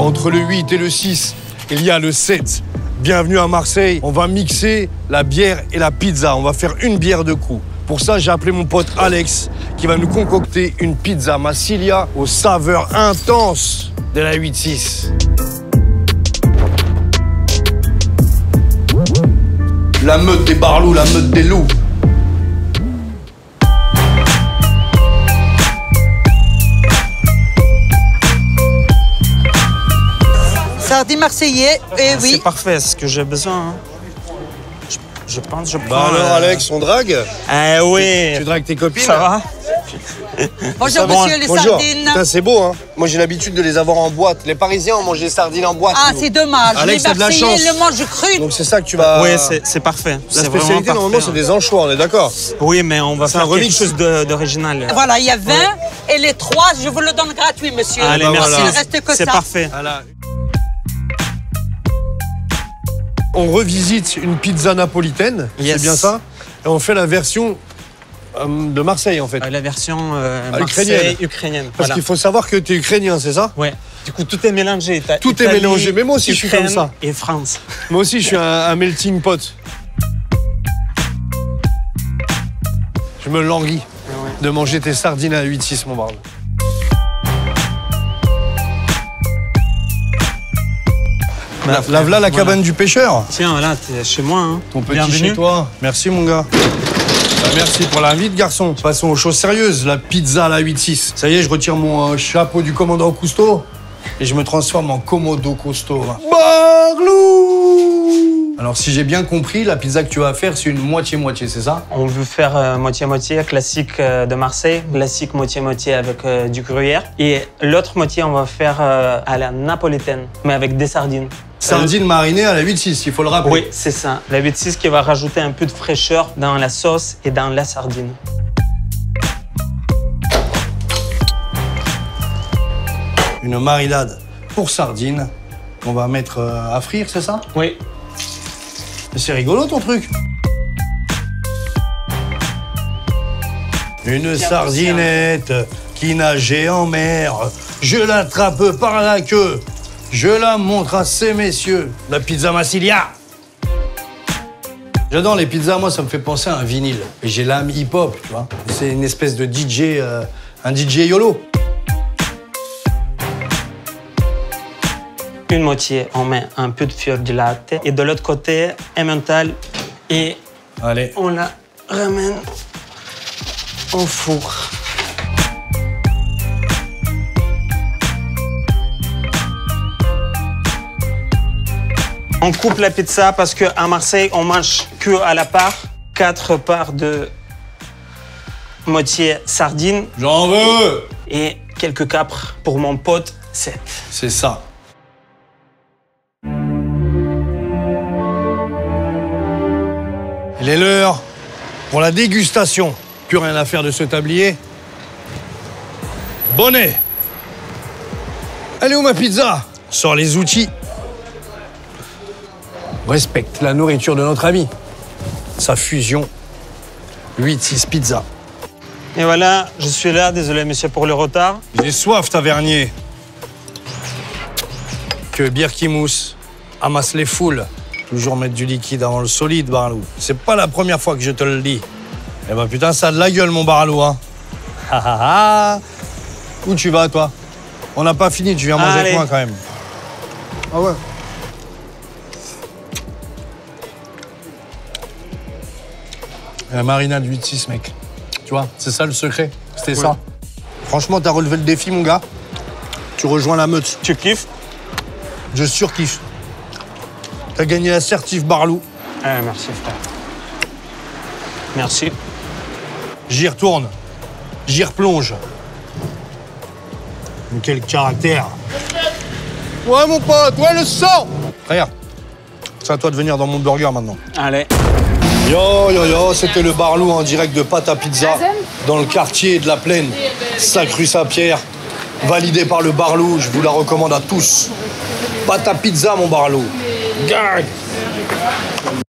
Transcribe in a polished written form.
Entre le 8 et le 6, il y a le 7. Bienvenue à Marseille. On va mixer la bière et la pizza. On va faire une bière de coup. Pour ça, j'ai appelé mon pote Alex qui va nous concocter une pizza Massilia aux saveurs intenses de la 8-6. La meute des barlous, la meute des loups. Sardines marseillais, et oui. C'est parfait, c'est ce que j'ai besoin. Hein. Je pense, je prends... Bah alors, Alex, on drague? Eh oui. Tu dragues tes copines? Ça va? Bonjour, monsieur, les Bonjour. sardines. Putain, c'est beau, hein? Moi, j'ai l'habitude de les avoir en boîte. Les Parisiens, on mange des sardines en boîte. Ah, nous. c'est dommage. Alex, les t'as de la Marseillais chance. le mangent cru. Donc, c'est ça que tu vas... Oui, c'est parfait. La C'est vraiment spécialité, normalement, c'est parfait. des anchois, on est d'accord? Oui, mais on va C'est un faire quelque remix. chose d'original. Voilà, il y a 20 et les 3, je vous le donne gratuit, monsieur. Allez, bah merci. voilà. Il ne reste que C'est ça. parfait. Voilà. On revisite une pizza napolitaine, Yes. c'est bien ça? Et on fait la version de Marseille, en fait. La version ukrainienne. ukrainienne. Parce Voilà. qu'il faut savoir que tu es ukrainien, c'est ça? Ouais. Du coup, tout est mélangé. T'as Tout est Italie, mélangé. Mais moi aussi, je suis Ukraine comme ça. Et France. Moi aussi, je suis un melting pot. Je me languis de manger tes sardines à 8-6, mon barbe. Lave là la cabane du pêcheur. Tiens, là, t'es chez moi. Hein. Ton petit Bienvenue. chez toi. Merci, mon gars. Bah, merci pour l'invite, garçon. Passons aux choses sérieuses. La pizza à la 8-6. Ça y est, je retire mon chapeau du commandant Cousteau et je me transforme en Commodo Cousteau. Barlou! Alors, si j'ai bien compris, la pizza que tu vas faire, c'est une moitié-moitié, c'est ça? On veut faire moitié-moitié, classique de Marseille, classique moitié-moitié avec du gruyère. Et l'autre moitié, on va faire à la napolitaine, mais avec des sardines. Sardines marinées à la 8-6, il faut le rappeler. Oui, c'est ça. La 8-6 qui va rajouter un peu de fraîcheur dans la sauce et dans la sardine. Une marinade pour sardines qu'on va mettre à frire, c'est ça? Oui. C'est rigolo ton truc. Une sardinette qui nageait en mer. Je l'attrape par la queue. Je la montre à ces messieurs. La pizza Massilia. J'adore les pizzas, moi ça me fait penser à un vinyle. Et j'ai l'âme hip-hop, tu vois. C'est une espèce de DJ, un DJ YOLO. Une moitié, on met un peu de fior di latte. Et de l'autre côté, emmental. Et Allez. on la ramène au four. On coupe la pizza parce qu'à Marseille, on mange que à la part. 4 parts de moitié sardine J'en veux. et quelques capres pour mon pote 7. C'est ça. Il est l'heure pour la dégustation. Plus rien à faire de ce tablier. Bonnet. Elle est où ma pizza? Sors les outils. Respecte la nourriture de notre ami. Sa fusion 8-6 pizza. Et voilà, je suis là. Désolé, monsieur, pour le retard. J'ai soif, tavernier. Que bière qui mousse, amasse les foules. Toujours mettre du liquide avant le solide, Barlou. C'est pas la première fois que je te le dis. Eh ben putain, ça a de la gueule, mon Barlou, hein. Ha ha ha. Où tu vas, toi? On n'a pas fini, tu viens manger avec Allez. moi, quand même. Ah ouais? La marinade 8-6, mec. Tu vois, c'est ça le secret. C'était ça. Franchement, t'as relevé le défi, mon gars. Tu rejoins la meute. Tu kiffes? Je surkiffe. T'as gagné l'assertif Barlou. Merci, frère. Merci. J'y retourne. J'y replonge. Mais quel caractère. Ouais, mon pote, ouais, le sang. Frère, c'est à toi de venir dans mon burger maintenant. Allez. Yo, yo, yo, c'était le Barlou en direct de Pâte à Pizza, dans le quartier de la Plaine, 5 rue Saint-Pierre, validé par le Barlou, je vous la recommande à tous. Pâte à Pizza, mon Barlou. Gang.